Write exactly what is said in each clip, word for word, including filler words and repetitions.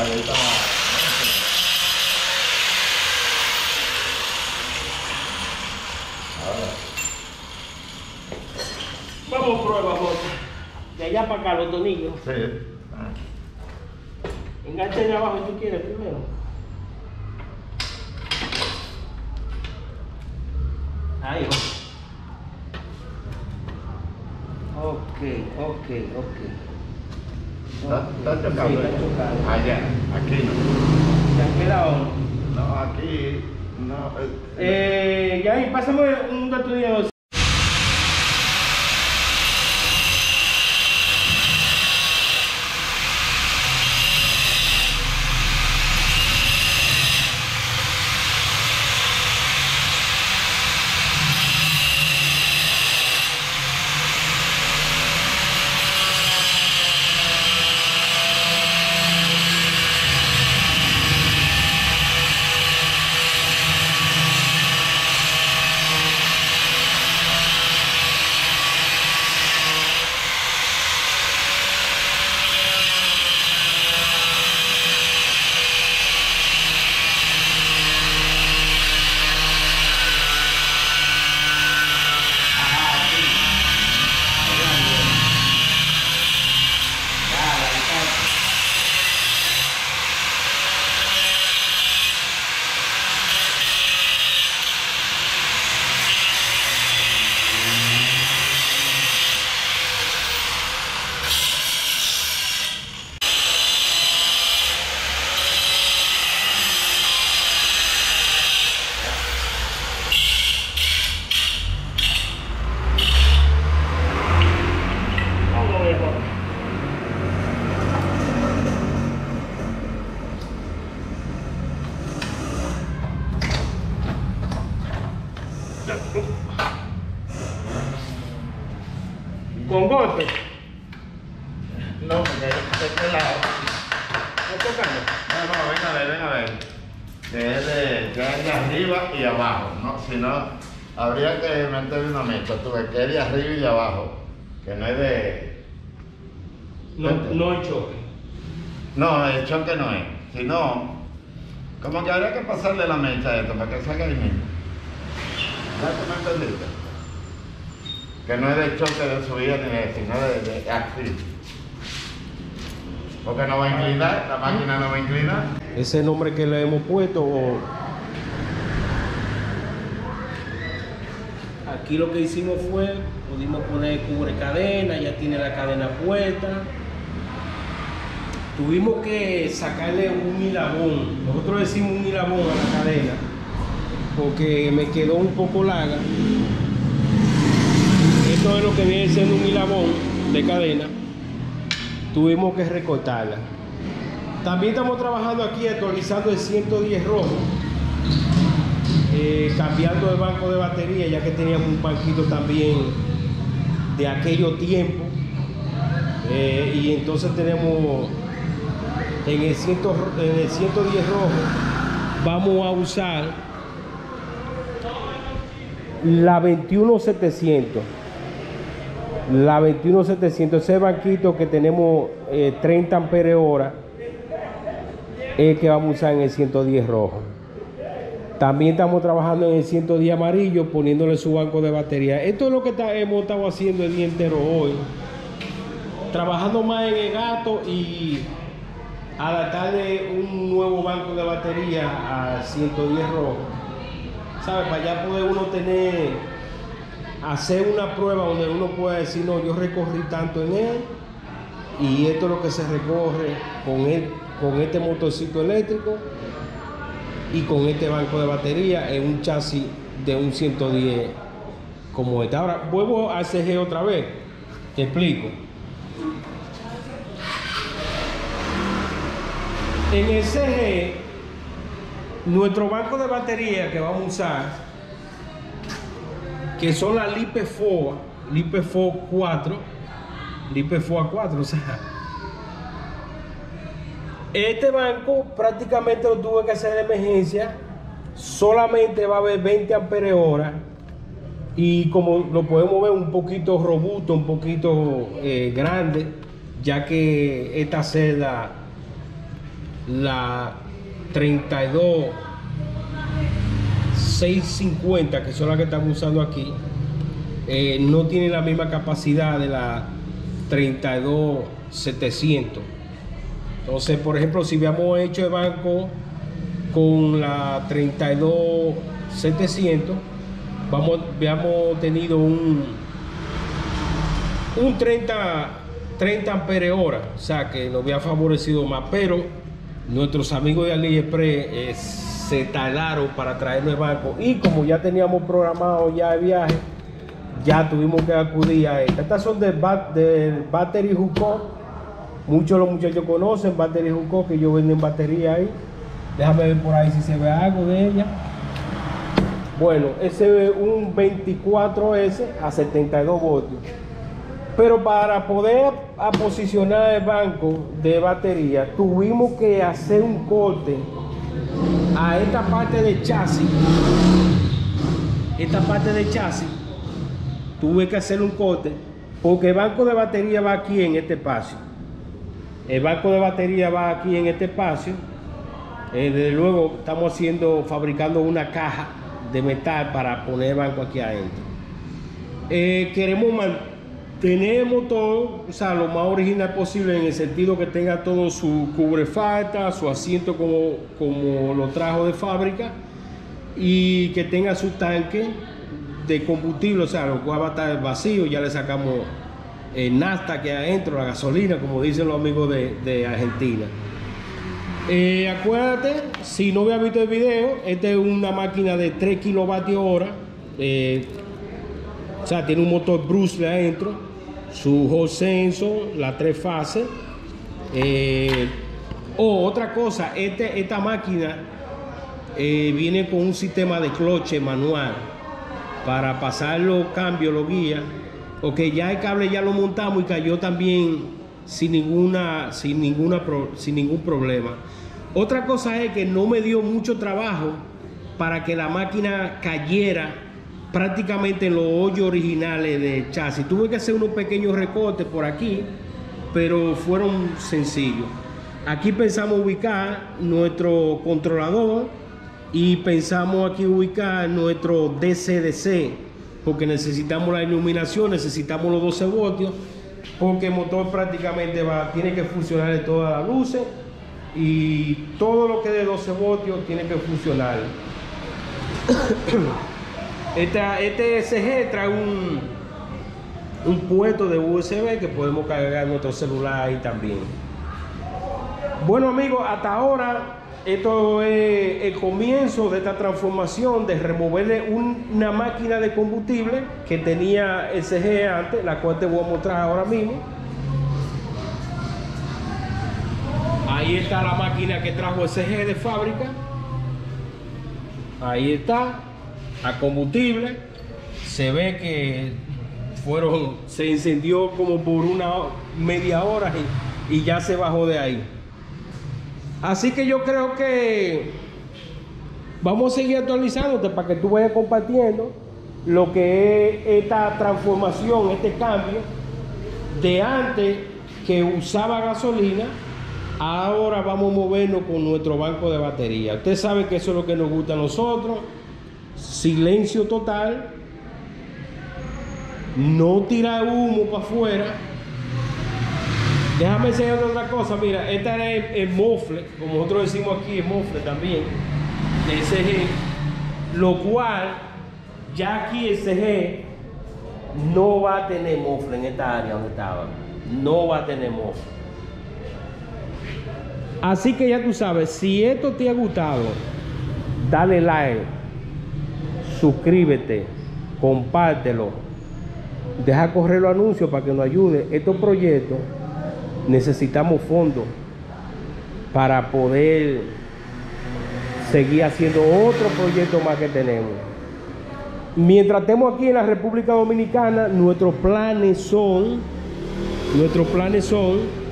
ahorita Vamos a prueba, Jota. De allá para acá, los tornillos. Sí. Engancha allá abajo si tú quieres primero. Ahí va. Ok, ok, ok. Está, está chocando. Sí, está chocando. Allá, aquí no. ¿Te han quedado? No, aquí no. Eh, ya, y pásame un destornillador. Con golpe. No, porque de este lado. ¿Estás tocando? No, no, ven a ver, ven a ver. Que es de, que es de arriba y abajo, ¿no? Si no, habría que meterle una mezcla, tú ves, que es de arriba y de abajo. Que no es de. No, no hay choque. No, el choque no es. Sino, como que habría que pasarle la mecha a esto para que salga ahí mismo. ¿Ya tú me entendiste? Que no es de choque de subida ni de, sino de, de así. Porque no va a inclinar, la máquina no va a inclinar. Ese nombre que le hemos puesto, o... aquí lo que hicimos fue, pudimos poner cubre cadena, ya tiene la cadena puesta. Tuvimos que sacarle un hilabón, nosotros decimos un hilabón a la cadena, porque me quedó un poco larga. Esto es lo que viene siendo un hilabón de cadena. Tuvimos que recortarla. También estamos trabajando aquí actualizando el ciento diez rojo, eh, cambiando el banco de batería, ya que teníamos un banquito también de aquellos tiempos, eh, y entonces tenemos en el, cien, en el ciento diez rojo vamos a usar la veintiuno setecientos. La veintiuno setecientos, ese banquito que tenemos eh, treinta amperios hora, es que vamos a usar en el ciento diez rojo. También estamos trabajando en el ciento diez amarillo, poniéndole su banco de batería. Esto es lo que está, hemos estado haciendo el día entero hoy, trabajando más en el gato y adaptarle un nuevo banco de batería al ciento diez rojo, ¿sabes? Para ya poder uno tener, hacer una prueba donde uno pueda decir, no, yo recorrí tanto en él y esto es lo que se recorre con, él, con este motorcito eléctrico y con este banco de batería en un chasis de un ciento diez como este. Ahora vuelvo a C G otra vez, te explico. En el C G, nuestro banco de batería que vamos a usar, que son las LiPeFoa, LiPeFoa cuatro, LiPeFoa cuatro, o sea, este banco prácticamente lo tuve que hacer de emergencia, solamente va a haber veinte amperios hora y como lo podemos ver un poquito robusto, un poquito eh, grande, ya que esta celda la treinta y dos seiscientos cincuenta, que son las que estamos usando aquí, eh, no tienen la misma capacidad de la treinta y dos setecientos. Entonces, por ejemplo, si habíamos hecho el banco con la treinta y dos setecientos, vamos, habíamos tenido un, un treinta, treinta ampere hora, o sea que nos había favorecido más, pero nuestros amigos de AliExpress eh, se tardaron para traernos el banco, y como ya teníamos programado ya el viaje, ya tuvimos que acudir a esta. Estas son del de Battery Hook. Muchos de los muchachos conocen Battery Hook, que ellos venden batería ahí. Déjame ver por ahí si se ve algo de ella. Bueno, ese es un veinticuatro ese a setenta y dos voltios. Pero para poder a posicionar el banco de batería, tuvimos que hacer un corte a esta parte de chasis. Esta parte de chasis, tuve que hacer un corte, porque el banco de batería va aquí en este espacio. El banco de batería va aquí en este espacio. Eh, desde luego estamos haciendo, fabricando una caja de metal para poner el banco aquí adentro. Eh, queremos mantener el motor, o sea, lo más original posible, en el sentido que tenga todo su cubrefalta, su asiento como, como lo trajo de fábrica, y que tenga su tanque de combustible, o sea, lo cual va a estar vacío. Ya le sacamos el nafta que hay adentro, la gasolina, como dicen los amigos de, de Argentina. Eh, acuérdate, si no habías visto el video, esta es una máquina de tres kilovatios hora, eh, o sea, tiene un motor Bruce adentro, su hall sensor, las tres fases. Eh, oh, otra cosa, este, esta máquina eh, viene con un sistema de cloche manual para pasar los cambios, los guías. Ok, ya el cable ya lo montamos y cayó también sin ninguna, sin ninguna, sin ningún problema. Otra cosa es que no me dio mucho trabajo para que la máquina cayera prácticamente en los hoyos originales de chasis. Tuve que hacer unos pequeños recortes por aquí, pero fueron sencillos. Aquí pensamos ubicar nuestro controlador y pensamos aquí ubicar nuestro D C D C, porque necesitamos la iluminación, necesitamos los doce voltios, porque el motor prácticamente va, tiene que funcionar de todas las luces, y todo lo que es de doce voltios tiene que funcionar. Esta, este S G trae un, un puerto de U S B que podemos cargar nuestro celular ahí también. Bueno amigos, hasta ahora esto es el comienzo de esta transformación de removerle un, una máquina de combustible que tenía S G antes, la cual te voy a mostrar ahora mismo. Ahí está la máquina que trajo S G de fábrica. Ahí está, a combustible. Se ve que fueron, se encendió como por una media hora y, y ya se bajó de ahí. Así que yo creo que vamos a seguir actualizándote para que tú vayas compartiendo lo que es esta transformación, este cambio de antes que usaba gasolina. Ahora vamos a movernos con nuestro banco de batería. Usted sabe que eso es lo que nos gusta a nosotros. Silencio total. No tirar humo para afuera. Déjame enseñar otra cosa. Mira, este era el, el mofle, como nosotros decimos aquí, el mofle también, de S G. Lo cual, ya aquí el S G no va a tener mofle en esta área donde estaba. No va a tener mofle. Así que ya tú sabes, si esto te ha gustado, dale like, suscríbete, compártelo, deja correr los anuncios para que nos ayude. Estos proyectos necesitamos fondos para poder seguir haciendo otro proyecto más que tenemos. Mientras estemos aquí en la República Dominicana, nuestros planes son, nuestros planes son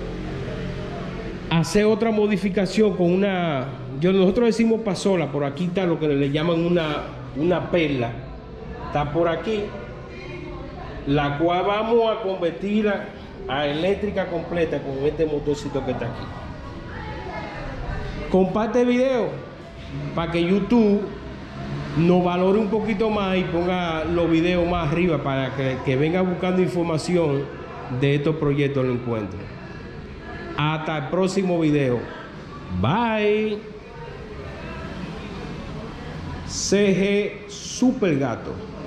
hacer otra modificación con una, yo, nosotros decimos pasola, por aquí está lo que le llaman una, una perla, está por aquí, la cual vamos a convertirla a eléctrica completa con este motorcito que está aquí. comparte el video para que YouTube nos valore un poquito más y ponga los videos más arriba para que, que venga buscando información de estos proyectos lo encuentre. Hasta el próximo video. Bye. C G Super Gato.